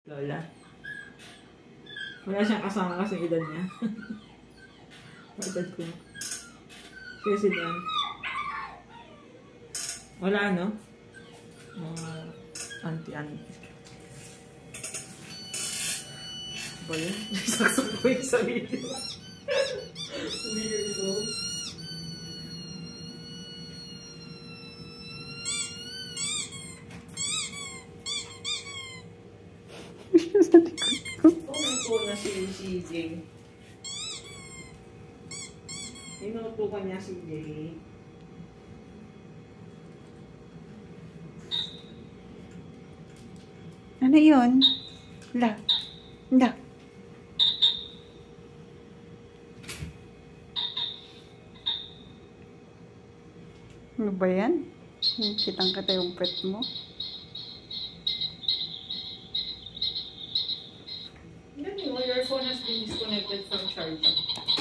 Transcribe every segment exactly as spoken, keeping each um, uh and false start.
Lola. Wala siyang kasama kasi edad niya. Edad ko. Kasi dan. Wala no? Mga uh, auntie-auntie. Ba yun? Saksak ko yung sa video. Weird ito. Sa likod ko. Umupo na si C J. Inuupo ka niya si J. Ano yun? La. La. Ano ba yan? Kitang-kita yung pet mo. Yan yun, your phone has been disconnected from charging.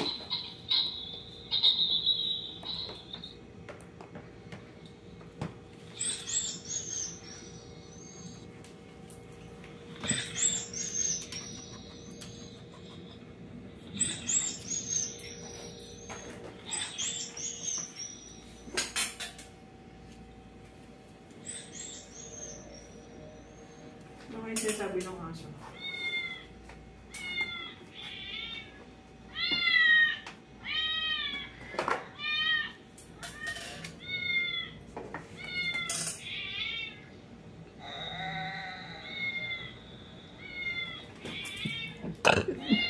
Ano kayo sinasabi ng aso? Tal.